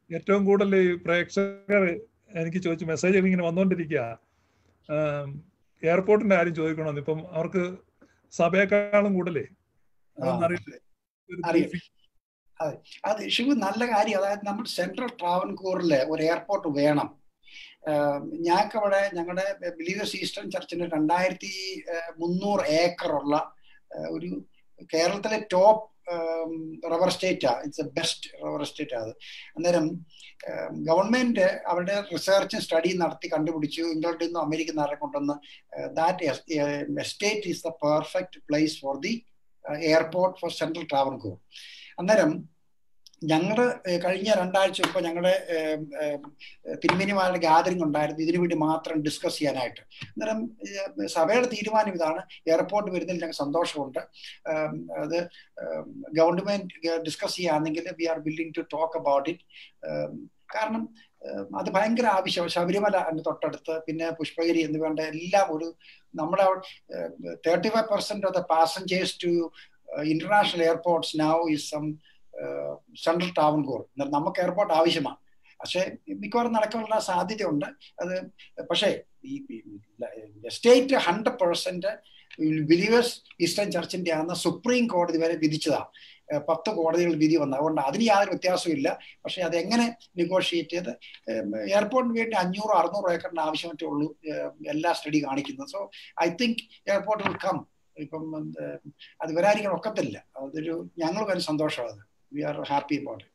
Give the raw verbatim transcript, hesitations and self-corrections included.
ഏറ്റവും കൂടുതൽ ഈ പ്രേക്ഷകർ എനിക്ക് ചോദിച്ചു മെസ്സേജുകൾ ഇങ്ങനെ വന്നുകൊണ്ടിരിക്കുക, എയർപോർട്ടിന്റെ കാര്യം ചോദിക്കണമെന്ന്. ഇപ്പം അവർക്ക് സഭയെക്കാളും കൂടുതലേ അറിയാം. അതെ, അത് ശിവു നല്ല കാര്യം. അതായത് നമ്മൾ സെൻട്രൽ ട്രാവൻകൂറില് ഒരു എയർപോർട്ട് വേണം. ഞങ്ങൾക്ക് അവിടെ ഞങ്ങളുടെ ബിലീവേഴ്സ് ഈസ്റ്റേൺ ചർച്ചിന് രണ്ടായിരത്തി മുന്നൂറ് ഏക്കറുള്ള ഒരു കേരളത്തിലെ ടോപ്പ് റബ്ബർ സ്റ്റേറ്റാ. It's a best rubber state അത്. അന്നേരം ഗവൺമെന്റ് അവരുടെ റിസർച്ചും സ്റ്റഡിയും നടത്തി കണ്ടുപിടിച്ചു, ഇംഗ്ലണ്ടിൽ നിന്നും അമേരിക്കയിൽ നിന്നും കൊണ്ടുവന്ന് that estate is the perfect place for the airport for central Travancore. അന്നേരം ഞങ്ങളുടെ കഴിഞ്ഞ രണ്ടാഴ്ച മുമ്പ് ഞങ്ങളുടെ തിരുമേനിമാരുടെ ഗാദറിംഗ് ഉണ്ടായിരുന്നു ഇതിനു വേണ്ടി മാത്രം ഡിസ്കസ് ചെയ്യാനായിട്ട്. അന്നേരം സഭയുടെ തീരുമാനം ഇതാണ്, എയർപോർട്ട് വരുന്നതിൽ ഞങ്ങൾക്ക് സന്തോഷമുണ്ട്. അത് ഗവൺമെന്റ് ഡിസ്കസ് ചെയ്യുകയാണെങ്കിൽ we are willing to talk about it. കാരണം അത് ഭയങ്കര ആവശ്യം. ശബരിമല അതിന് തൊട്ടടുത്ത്, പിന്നെ പുഷ്പഗിരി എന്ന് വേണ്ട എല്ലാം ഒരു നമ്മുടെ thirty five percent of the passengers to international airports now is some central Travancore. നമുക്ക് എയർപോർട്ട് ആവശ്യമാണ്, പക്ഷെ മിക്കവാറും നടക്കാനുള്ള സാധ്യതയുണ്ട് അത്. പക്ഷേ ഈ state hundred percent believers eastern ചർച്ചിന്റെ ആണെന്ന് സുപ്രീം കോടതി വരെ വിധിച്ചതാണ്. പത്ത് കോടതികൾ വിധി വന്നത്, അതുകൊണ്ട് അതിന് യാതൊരു വ്യത്യാസവും ഇല്ല. പക്ഷെ അതെങ്ങനെ നെഗോഷിയേറ്റ് ചെയ്ത് എയർപോർട്ടിന് വേണ്ടി അഞ്ഞൂറ് അറുന്നൂറ് ഏക്കറിന് ആവശ്യമറ്റേ ഉള്ളൂ എല്ലാ സ്റ്റഡി കാണിക്കുന്നത്. So I think airport will come. ഇപ്പം അത് വരാതിരിക്കാൻ ഒക്കത്തില്ല. അതൊരു ഞങ്ങൾ വരെ സന്തോഷമാണ്. We are happy about it.